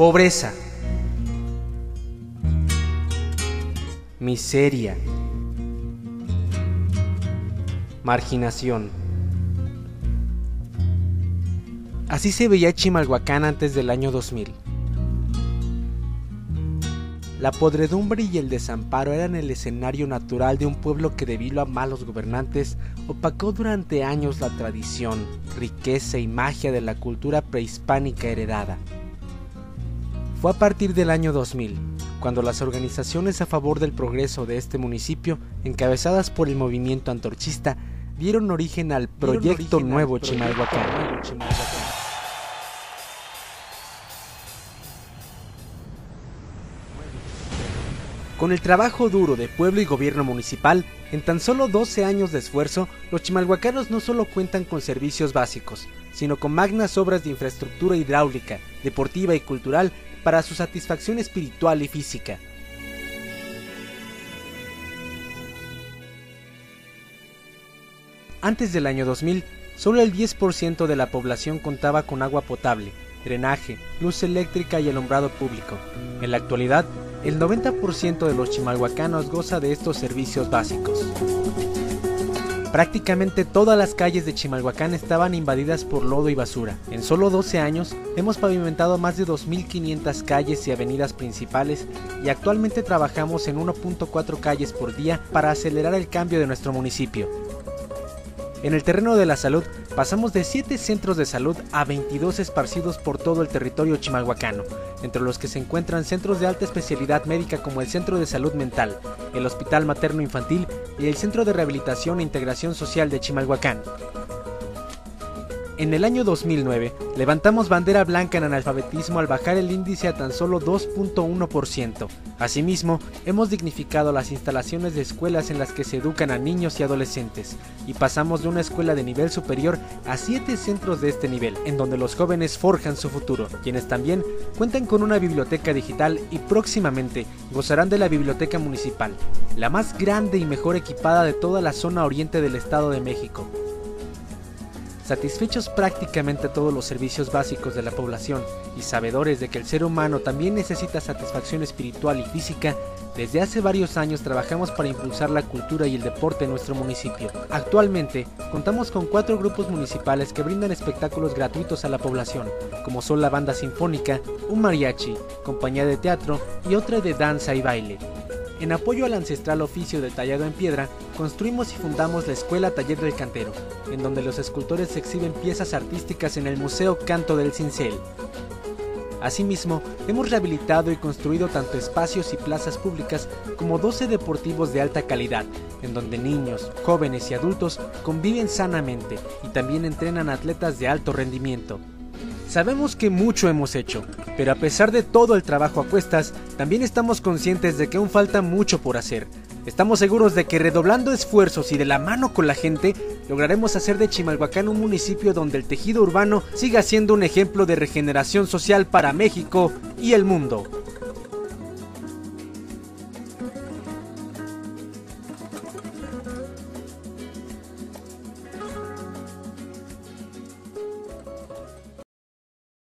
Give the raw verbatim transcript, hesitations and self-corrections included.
Pobreza, miseria, marginación. Así se veía Chimalhuacán antes del año dos mil. La podredumbre y el desamparo eran el escenario natural de un pueblo que, debido a malos gobernantes, opacó durante años la tradición, riqueza y magia de la cultura prehispánica heredada. Fue a partir del año dos mil, cuando las organizaciones a favor del progreso de este municipio, encabezadas por el movimiento antorchista, dieron origen al Proyecto Nuevo Chimalhuacán. Con el trabajo duro de pueblo y gobierno municipal, en tan solo doce años de esfuerzo, los chimalhuacanos no solo cuentan con servicios básicos, sino con magnas obras de infraestructura hidráulica, deportiva y cultural para su satisfacción espiritual y física. Antes del año dos mil, solo el diez por ciento de la población contaba con agua potable, drenaje, luz eléctrica y alumbrado público. En la actualidad, el noventa por ciento de los chimalhuacanos goza de estos servicios básicos. Prácticamente todas las calles de Chimalhuacán estaban invadidas por lodo y basura. En solo doce años, hemos pavimentado más de dos mil quinientas calles y avenidas principales y actualmente trabajamos en uno punto cuatro calles por día para acelerar el cambio de nuestro municipio. En el terreno de la salud, pasamos de siete centros de salud a veintidós esparcidos por todo el territorio chimalhuacano, entre los que se encuentran centros de alta especialidad médica como el Centro de Salud Mental, el Hospital Materno Infantil y el Centro de Rehabilitación e Integración Social de Chimalhuacán. En el año dos mil nueve, levantamos bandera blanca en analfabetismo al bajar el índice a tan solo dos punto uno por ciento. Asimismo, hemos dignificado las instalaciones de escuelas en las que se educan a niños y adolescentes, y pasamos de una escuela de nivel superior a siete centros de este nivel, en donde los jóvenes forjan su futuro, quienes también cuentan con una biblioteca digital y próximamente gozarán de la biblioteca municipal, la más grande y mejor equipada de toda la zona oriente del Estado de México. Satisfechos prácticamente todos los servicios básicos de la población y sabedores de que el ser humano también necesita satisfacción espiritual y física, desde hace varios años trabajamos para impulsar la cultura y el deporte en nuestro municipio. Actualmente, contamos con cuatro grupos municipales que brindan espectáculos gratuitos a la población, como son la banda sinfónica, un mariachi, compañía de teatro y otra de danza y baile. En apoyo al ancestral oficio del tallado en piedra, construimos y fundamos la Escuela Taller del Cantero, en donde los escultores exhiben piezas artísticas en el Museo Canto del Cincel. Asimismo, hemos rehabilitado y construido tanto espacios y plazas públicas como doce deportivos de alta calidad, en donde niños, jóvenes y adultos conviven sanamente y también entrenan atletas de alto rendimiento. Sabemos que mucho hemos hecho, pero a pesar de todo el trabajo a cuestas, también estamos conscientes de que aún falta mucho por hacer. Estamos seguros de que redoblando esfuerzos y de la mano con la gente, lograremos hacer de Chimalhuacán un municipio donde el tejido urbano siga siendo un ejemplo de regeneración social para México y el mundo.